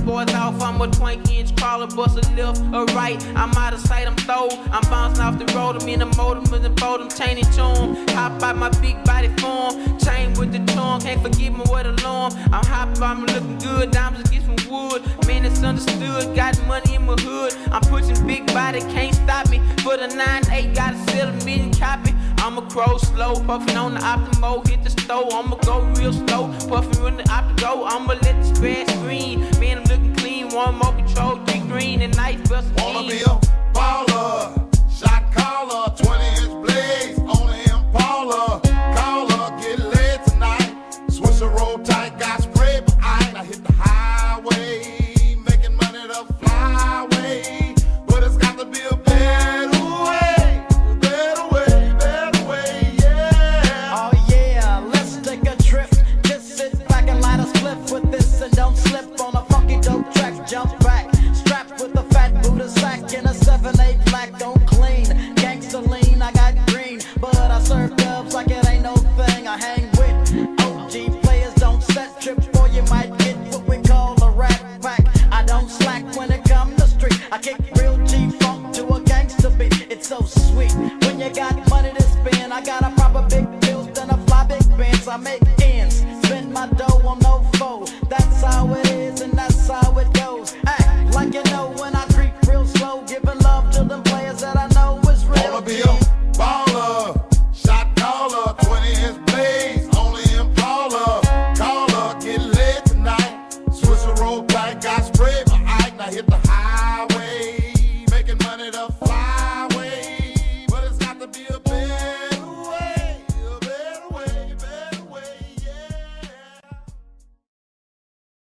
boys off, I'm a 20-inch crawler, bust a left or right. I'm out of sight, I'm throw. I'm bouncing off the road, I'm in the motor, with the boat, I'm chaining charm. Hop out my big body form, chain with the charm, can't forget me with alarm. I'm hot, I'm looking good, diamonds get some wood. Man, it's understood, got money in my hood. I'm pushing big body, can't stop me. For the 9-8, gotta sell a million copy. I'ma crow slow, puffin' on the optimo, hit the stove. I'ma go real slow, puffin' when the optigo. I'ma let the spread screen. Man, I'm looking clean, one more control, 3 green and nice bust. Wanna be a baller.